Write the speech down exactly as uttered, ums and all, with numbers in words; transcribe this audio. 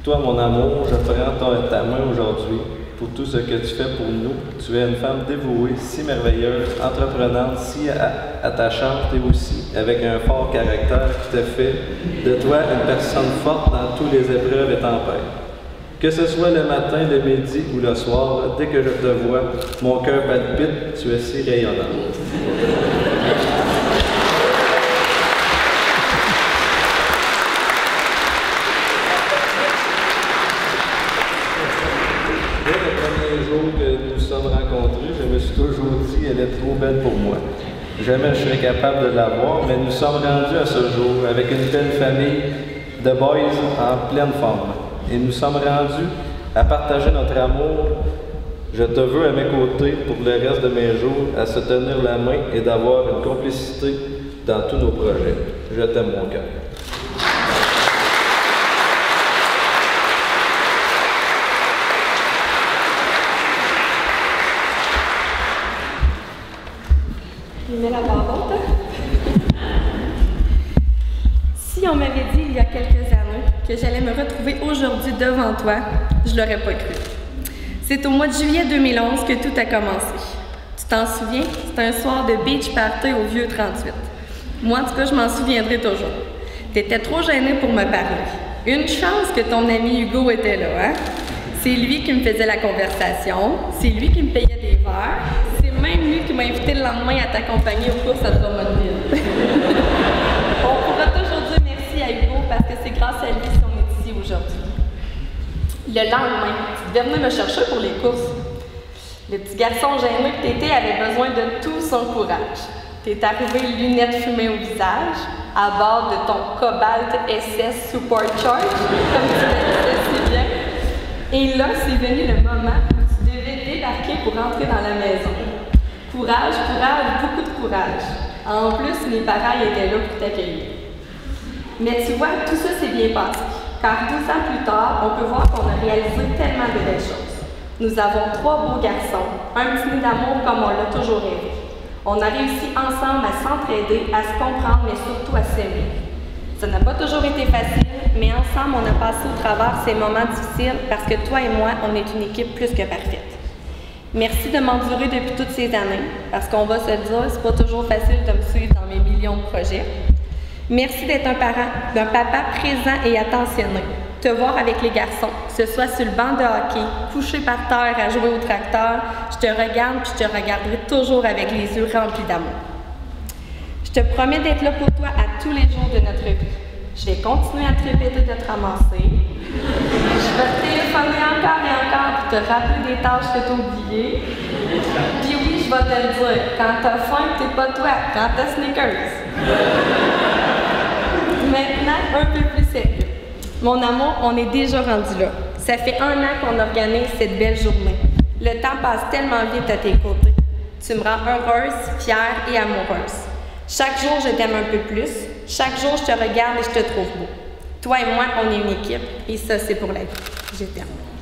toi, mon amour, je prends ta, ta main aujourd'hui pour tout ce que tu fais pour nous. Tu es une femme dévouée, si merveilleuse, entreprenante, si attachante et aussi avec un fort caractère qui te fait de toi une personne forte dans toutes les épreuves et tempêtes. Que ce soit le matin, le midi ou le soir, dès que je te vois, mon cœur palpite, tu es si rayonnante. Dès le premier jour que nous sommes rencontrés, je me suis toujours dit qu'elle est trop belle pour moi. Jamais je serais capable de l'avoir, mais nous sommes rendus à ce jour avec une belle famille de boys en pleine forme. Et nous sommes rendus à partager notre amour. Je te veux à mes côtés pour le reste de mes jours, à se tenir la main et d'avoir une complicité dans tous nos projets. Je t'aime, mon cœur. Il met la barre haute. Si on m'avait dit il y a quelques années que j'allais me retrouver aujourd'hui devant toi, je l'aurais pas cru. C'est au mois de juillet deux mille onze que tout a commencé. Tu t'en souviens? C'était un soir de beach party au Vieux trente-huit. Moi, en tout cas, je m'en souviendrai toujours. T'étais trop gêné pour me parler. Une chance que ton ami Hugo était là, hein? C'est lui qui me faisait la conversation, c'est lui qui me payait des verres, c'est même lui qui m'a invité le lendemain à t'accompagner aux courses à Drummondville. On pourra toujours dire merci à Hugo parce que c'est grâce à lui si on est ici aujourd'hui. Le lendemain, tu devais venir me chercher pour les courses. Le petit garçon gêné que t'étais avait besoin de tout son courage. T'es arrivé lunettes fumées au visage, à bord de ton Cobalt S S Supercharge, comme tu l'as dit si bien. Et là, c'est venu le moment où tu devais débarquer pour entrer dans la maison. Courage, courage, beaucoup de courage. En plus, mes parents étaient là pour t'accueillir. Mais tu vois, tout ça s'est bien passé. Car douze ans plus tard, on peut voir qu'on a réalisé tellement de belles choses. Nous avons trois beaux garçons, un petit nid d'amour comme on l'a toujours rêvé. On a réussi ensemble à s'entraider, à se comprendre, mais surtout à s'aimer. Ça n'a pas toujours été facile, mais ensemble, on a passé au travers ces moments difficiles parce que toi et moi, on est une équipe plus que parfaite. Merci de m'endurer depuis toutes ces années, parce qu'on va se le dire, c'est pas toujours facile de me suivre dans mes millions de projets. Merci d'être un parent, d'un papa présent et attentionné. Te voir avec les garçons, que ce soit sur le banc de hockey, couché par terre à jouer au tracteur, je te regarde puis je te regarderai toujours avec les yeux remplis d'amour. Je te promets d'être là pour toi à tous les jours de notre vie. Je vais continuer à te répéter de te ramasser. Je vais te téléphoner encore et encore pour te rappeler des tâches que tu as oubliées. Puis oui, je vais te le dire, quand t'as faim, t'es pas toi, quand t'as Snickers. Maintenant, un peu plus sérieux. Mon amour, on est déjà rendu là. Ça fait un an qu'on organise cette belle journée. Le temps passe tellement vite à tes côtés. Tu me rends heureuse, fière et amoureuse. Chaque jour, je t'aime un peu plus. Chaque jour, je te regarde et je te trouve beau. Toi et moi, on est une équipe et ça, c'est pour la vie. Je t'aime.